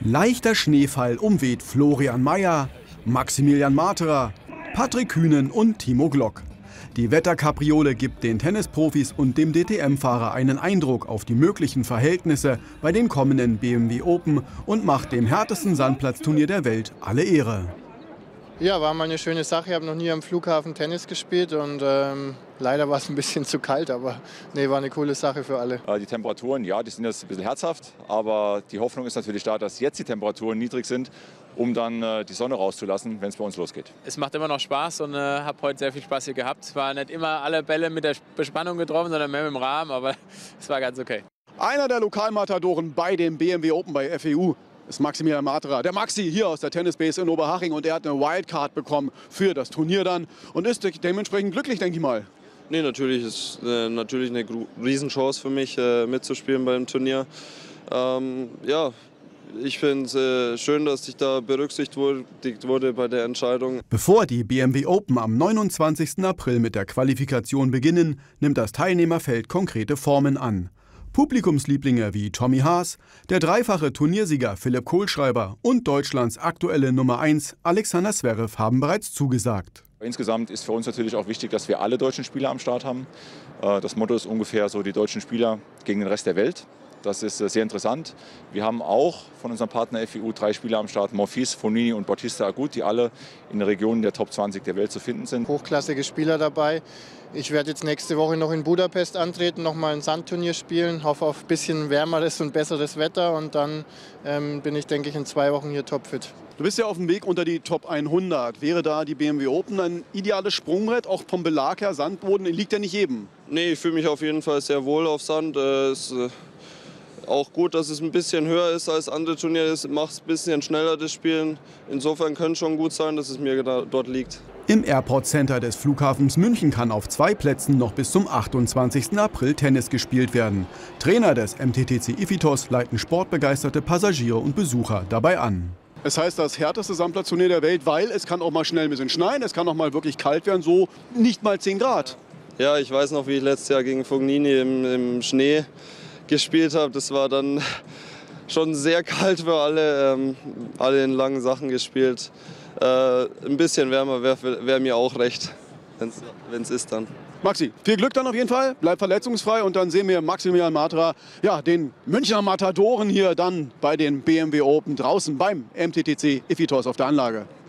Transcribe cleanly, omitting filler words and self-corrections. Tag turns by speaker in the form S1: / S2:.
S1: Leichter Schneefall umweht Florian Mayer, Maximilian Marterer, Patrick Kühnen und Timo Glock. Die Wetterkapriole gibt den Tennisprofis und dem DTM-Fahrer einen Eindruck auf die möglichen Verhältnisse bei den kommenden BMW Open und macht dem härtesten Sandplatzturnier der Welt alle Ehre.
S2: Ja, war mal eine schöne Sache. Ich habe noch nie am Flughafen Tennis gespielt und leider war es ein bisschen zu kalt, aber nee, war eine coole Sache für alle.
S3: Die Temperaturen, ja, die sind jetzt ein bisschen herzhaft, aber die Hoffnung ist natürlich da, dass jetzt die Temperaturen niedrig sind, um dann die Sonne rauszulassen, wenn es bei uns losgeht.
S4: Es macht immer noch Spaß und habe heute sehr viel Spaß hier gehabt. Es war nicht immer alle Bälle mit der Bespannung getroffen, sondern mehr mit dem Rahmen, aber es war ganz okay.
S1: Einer der Lokalmatadoren bei dem BMW Open bei FEU ist Maximilian Marterer. Der Maxi hier aus der Tennisbase in Oberhaching, und er hat eine Wildcard bekommen für das Turnier dann und ist dementsprechend glücklich, denke ich mal.
S5: Nee, natürlich ist natürlich eine Riesenchance für mich, mitzuspielen beim Turnier. Ja, ich finde es schön, dass ich da berücksichtigt wurde bei der Entscheidung.
S1: Bevor die BMW Open am 29. April mit der Qualifikation beginnen, nimmt das Teilnehmerfeld konkrete Formen an. Publikumslieblinge wie Tommy Haas, der dreifache Turniersieger Philipp Kohlschreiber und Deutschlands aktuelle Nummer 1 Alexander Zverev haben bereits zugesagt.
S3: Insgesamt ist für uns natürlich auch wichtig, dass wir alle deutschen Spieler am Start haben. Das Motto ist ungefähr so: die deutschen Spieler gegen den Rest der Welt. Das ist sehr interessant. Wir haben auch von unserem Partner FEU 3 Spieler am Start: Monfils, Fognini und Bautista Agut, die alle in der Region der Top 20 der Welt zu finden sind.
S2: Hochklassige Spieler dabei. Ich werde jetzt nächste Woche noch in Budapest antreten, noch mal ein Sandturnier spielen. Hoffe auf ein bisschen wärmeres und besseres Wetter, und dann bin ich, denke ich, in 2 Wochen hier topfit.
S1: Du bist ja auf dem Weg unter die Top 100. Wäre da die BMW Open ein ideales Sprungbrett, auch vom Belag her? Sandboden liegt ja nicht jedem.
S5: Nee, ich fühle mich auf jeden Fall sehr wohl auf Sand. Es ist auch gut, dass es ein bisschen höher ist als andere Turniere. Es macht es ein bisschen schneller, das Spielen. Insofern könnte es schon gut sein, dass es mir dort liegt.
S1: Im Airport Center des Flughafens München kann auf 2 Plätzen noch bis zum 28. April Tennis gespielt werden. Trainer des MTTC Iphitos leiten sportbegeisterte Passagiere und Besucher dabei an. Es heißt das härteste Sandplatzturnier der Welt, weil es kann auch mal schnell ein bisschen schneien, es kann auch mal wirklich kalt werden, so nicht mal 10 Grad.
S5: Ja, ich weiß noch, wie ich letztes Jahr gegen Fognini im Schnee gespielt habe. Das war dann schon sehr kalt für alle in langen Sachen gespielt. Ein bisschen wärmer wär mir auch recht, wenn es ist dann.
S1: Maxi, viel Glück dann auf jeden Fall, bleib verletzungsfrei, und dann sehen wir Maximilian Marterer, ja, den Münchner Matadoren hier dann bei den BMW Open draußen beim MTTC Iphitos auf der Anlage.